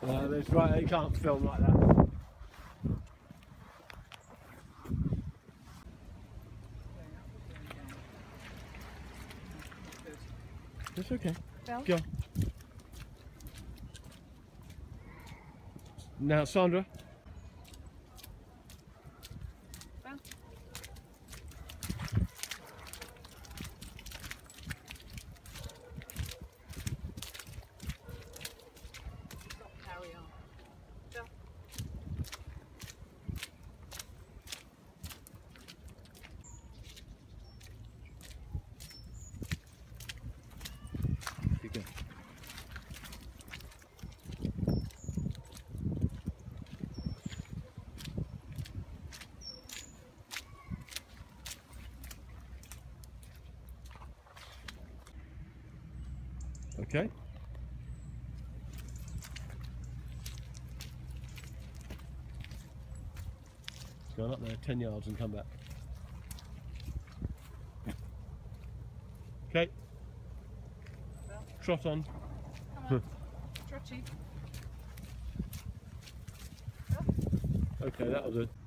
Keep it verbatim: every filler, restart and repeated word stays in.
Uh, that's right, you can't film like that. It's okay. Belle? Go. Now, Sandra. Belle? Stop, carry on. Belle? Keep going. Okay. Go up there ten yards and come back. Okay. Belle? Trot on. Come on. Trotty. Okay, that'll do.